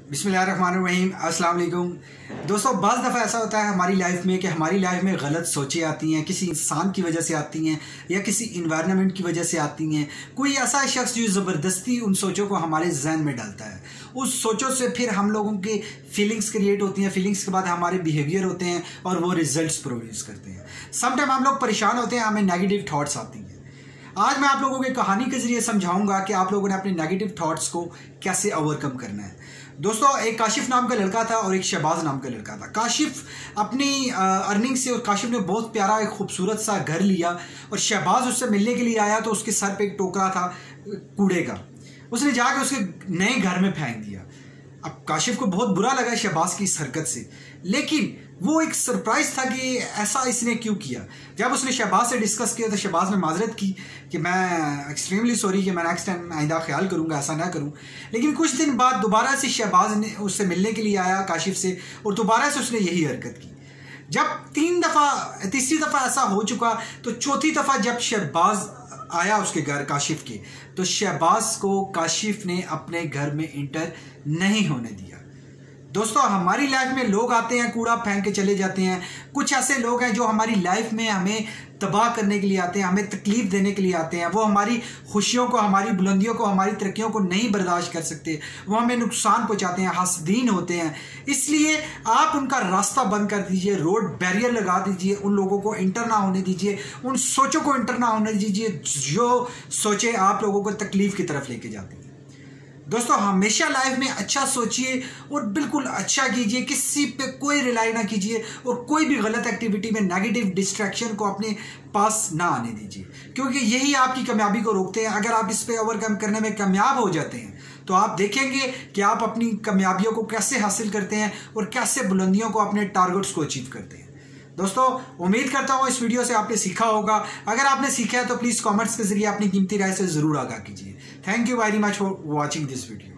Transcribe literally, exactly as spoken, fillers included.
बिस्मिल्लाहिर्रहमानिर्रहीम, अस्सलाम वालेकुम। दोस्तों, बाज़ दफ़ा ऐसा होता है हमारी लाइफ में कि हमारी लाइफ में गलत सोचें आती हैं, किसी इंसान की वजह से आती हैं या किसी इन्वायरमेंट की वजह से आती हैं। कोई ऐसा शख्स जो ज़बरदस्ती उन सोचों को हमारे जहन में डालता है, उस सोचों से फिर हम लोगों की फीलिंग्स क्रिएट होती हैं। फीलिंग्स के बाद हमारे बिहेवियर होते हैं और वो रिजल्ट्स प्रोड्यूस करते हैं। समटाइम हम लोग परेशान होते हैं, हमें नेगेटिव थाट्स आती हैं। आज मैं आप लोगों की कहानी के जरिए समझाऊंगा कि आप लोगों ने अपने नेगेटिव थॉट्स को कैसे ओवरकम करना है। दोस्तों, एक काशिफ नाम का लड़का था और एक शहबाज नाम का लड़का था। काशिफ अपनी अर्निंग से और काशिफ ने बहुत प्यारा एक खूबसूरत सा घर लिया और शहबाज उससे मिलने के लिए आया तो उसके सर पे एक टोकरा था कूड़े का। उसने जाके उसके नए घर में फेंक दिया। अब काशिफ को बहुत बुरा लगा शहबाज की इस हरकत से, लेकिन वो एक सरप्राइज था कि ऐसा इसने क्यों किया। जब उसने शहबाज से डिस्कस किया तो शहबाज ने माजरत की कि मैं एक्सट्रीमली सॉरी कि मैं नेक्स्ट टाइम आइंदा ख्याल करूंगा, ऐसा ना करूं। लेकिन कुछ दिन बाद दोबारा से शहबाज ने उससे मिलने के लिए आया काशिफ से और दोबारा से उसने यही हरकत की। जब तीन दफ़ा तीसरी दफ़ा ऐसा हो चुका तो चौथी दफ़ा जब शहबाज आया उसके घर काशिफ के, तो शहबाज को काशिफ ने अपने घर में इंटर नहीं होने दिया। दोस्तों, हमारी लाइफ में लोग आते हैं, कूड़ा फेंक के चले जाते हैं। कुछ ऐसे लोग हैं जो हमारी लाइफ में हमें तबाह करने के लिए आते हैं, हमें तकलीफ देने के लिए आते हैं। वो हमारी खुशियों को, हमारी बुलंदियों को, हमारी तरक्कियों को नहीं बर्दाश्त कर सकते। वो हमें नुकसान पहुंचाते हैं, हसदीन होते हैं। इसलिए आप उनका रास्ता बंद कर दीजिए, रोड बैरियर लगा दीजिए, उन लोगों को इंटर ना होने दीजिए, उन सोचों को इंटर ना होने दीजिए जो सोचे आप लोगों को तकलीफ की तरफ लेके जाती हैं। दोस्तों, हमेशा लाइफ में अच्छा सोचिए और बिल्कुल अच्छा कीजिए, किसी पे कोई रिलाई ना कीजिए और कोई भी गलत एक्टिविटी में नेगेटिव डिस्ट्रैक्शन को अपने पास ना आने दीजिए, क्योंकि यही आपकी कामयाबी को रोकते हैं। अगर आप इस पे ओवरकम करने में कामयाब हो जाते हैं तो आप देखेंगे कि आप अपनी कामयाबियों को कैसे हासिल करते हैं और कैसे बुलंदियों को, अपने टारगेट्स को अचीव करते हैं। दोस्तों, उम्मीद करता हूँ इस वीडियो से आपने सीखा होगा। अगर आपने सीखा है तो प्लीज़ कमेंट्स के जरिए अपनी कीमती राय से ज़रूर आगाह कीजिए। Thank you very much for watching this video.